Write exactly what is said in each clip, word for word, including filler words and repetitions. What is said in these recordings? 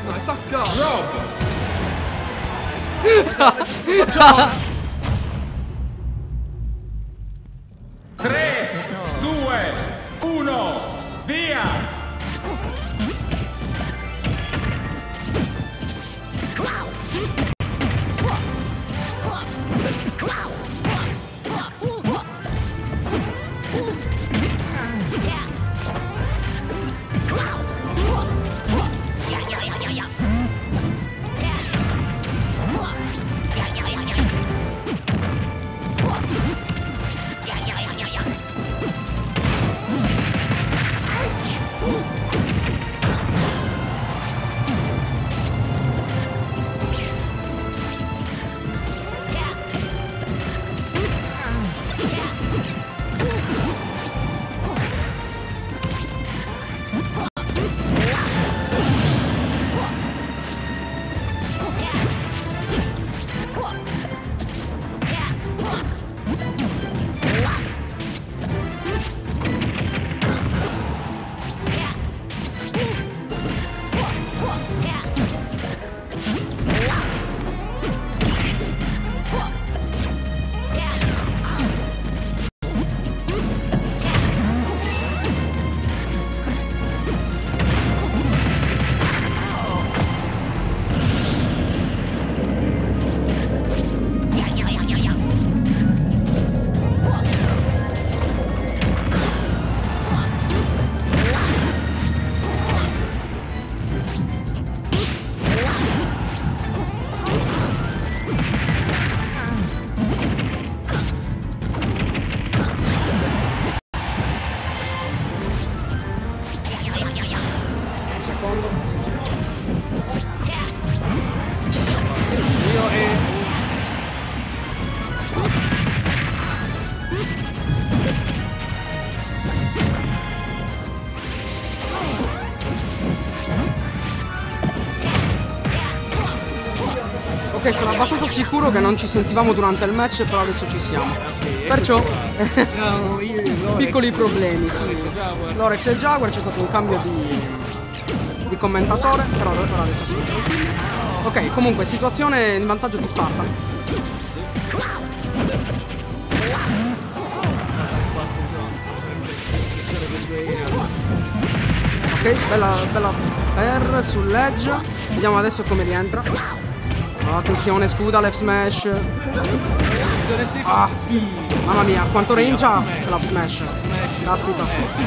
Ma staccato. tre, due, uno, via! Ok, sono abbastanza sicuro che non ci sentivamo durante il match, però adesso ci siamo. Perciò piccoli problemi, sì. Lorex e Jaguar, c'è stato un cambio di, di commentatore, però, però adesso sì. Ok, comunque situazione in vantaggio di Spartan. Ok, bella, bella R sull'edge. Vediamo adesso come rientra. Oh, attenzione, scuda, left smash. Ah, mamma mia, quanto range ha l'up smash. Caspita.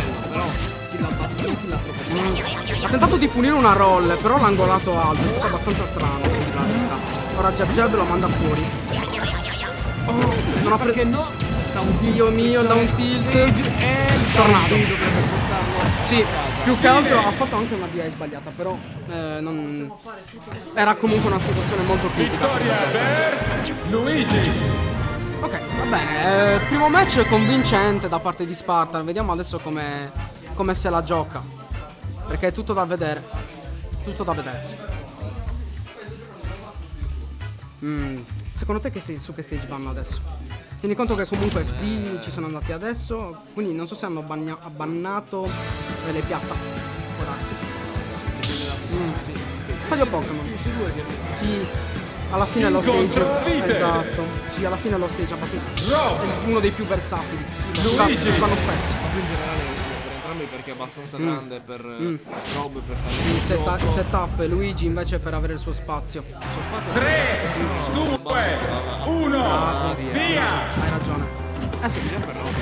Mm. Ha tentato di punire una roll, però l'ha angolato alto. È stato abbastanza strano. Ora jab jab lo manda fuori. Oh, non ha perché no? Dio mio, da un tilt. Tornato. Sì, più che altro ha fatto anche una D I sbagliata, però eh, non... era comunque una situazione molto critica. Luigi. Ok, va bene. Eh, primo match convincente da parte di Spartan. Vediamo adesso come, come se la gioca. Perché è tutto da vedere. Tutto da vedere. Mm, secondo te che stage, su che stage vanno adesso? Tieni conto che comunque F D ci sono andati adesso, quindi non so se hanno bannato eh, le piatta. Può darsi. Mm. Stadio Pokémon. Sì, alla fine è lo stage. Esatto. Sì, alla fine è lo stage abbastanza. È uno dei più versatili. Sì, ci, va, ci vanno spesso. Perché è abbastanza grande mm. per mm. Rob per fare sì, se sta, setup, Luigi invece per avere il suo spazio. Il suo spazio tre, due, uno, ah, via. via! Hai ragione. Eh sì.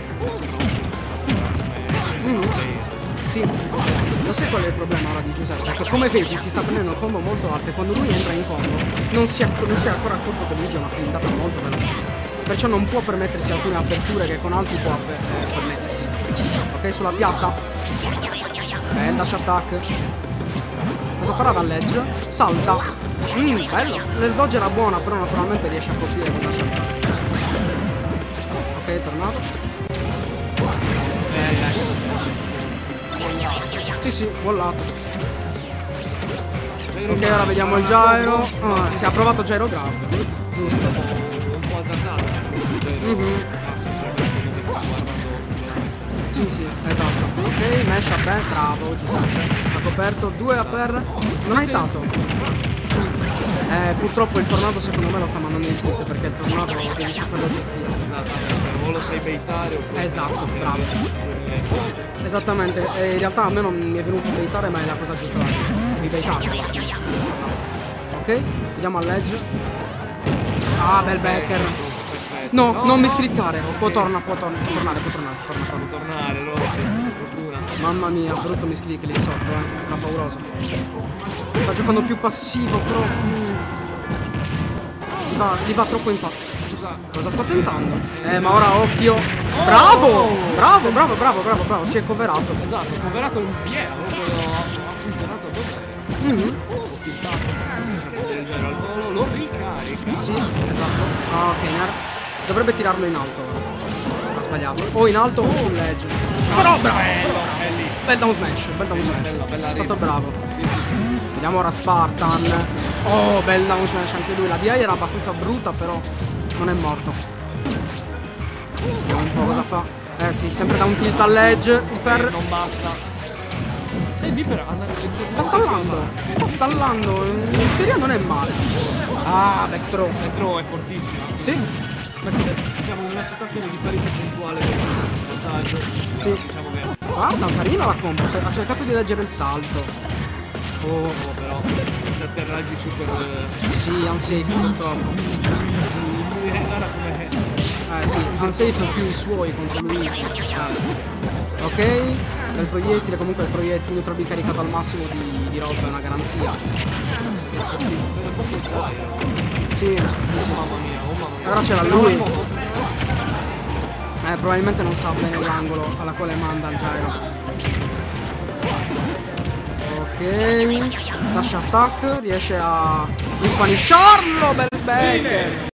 Mm. Sì. Lo sai qual è il problema ora di Giuseppe? Perché come vedi si sta prendendo combo molto alte. Quando lui entra in combo non si è, non si è ancora accorto che Luigi ha una flintata molto veloce. Perciò non può permettersi alcune aperture che con altri può eh, permettersi. Ok, sulla piatta. Bel dash attack. Cosa farà dall'edge? Salta. Mm, bello. L'el dodge era buona, però naturalmente riesce a colpire con dash attack. Ok, è tornato. Bella. Sì, sì, bollato. Ok, ora vediamo il gyro. Ah, si è provato gyro grab. Giusto. Un po' azzardato. Mm-hmm. Sì, sì, esatto. Ok, mesh a beh, bravo, Giuseppe. coperto. Due a per. Non hai dato. Eh, purtroppo il tornado secondo me lo sta mandando in tilt, perché il tornado devi saperlo gestire. Esattamente, o lo sai baitare oppure... Esatto, bravo. Esattamente, e in realtà a me non mi è venuto baitare, ma è la cosa giusta da fare. Devi baitare alla fine. Ok, vediamo all'edge. Ah, bel Becker. No, no, non mi scriccare. Okay. Può tornare, può tornare, può tornare, può tornare, può tornare. Può tornare, allora, per fortuna. Mamma mia, brutto mi sclicca lì sotto, eh. Era pauroso. Sta giocando più passivo, però. Mm. Gli, va, gli va troppo in faccia. Scusa. Cosa sta tentando? Eh, ma ora occhio. Bravo! Bravo, bravo, bravo, bravo, bravo. Si è coverato. Esatto, coverato in pieno, proprio ha funzionato dov'è? Mm-hmm. Lo, lo ricarica. Sì, esatto. Ah, ok, Ner. Dovrebbe tirarlo in alto ora. Ha sbagliato. O in alto o sull'edge. Però bravo! Bel down smash, bel down smash. Bella, bella È stato riffa. bravo. Sì, sì, sì. Vediamo ora Spartan. Oh, bel down smash anche lui. La D I era abbastanza brutta, però non è morto. Vediamo un po' cosa fa. Eh sì, sempre da un tilt all'edge. Il Fer. Non basta. Sei lì per andare a leggere. Sta stallando. Sta stallando. In teoria non è male. Ah, back throw. Il throw è fortissima. Sì. Siamo in una situazione di pari percentuale del passaggio. Sì. Diciamo che. Guarda, carina la combo. Ha cercato di leggere il salto. Oh, Oh, però. Questi atterraggi super. sì, unsafe purtroppo. Guarda come. Eh sì, unsafe più i suoi contro lui. Ok, bel proiettile, comunque il proiettile neutral B caricato al massimo di, di roba è una garanzia. Sì, sì, sì. Mamma mia, oh mamma mia. Ora c'era lui. Eh, probabilmente non sa bene l'angolo alla quale manda il gyro. Ok, dash attack, riesce a impanisciarlo, bel Becker.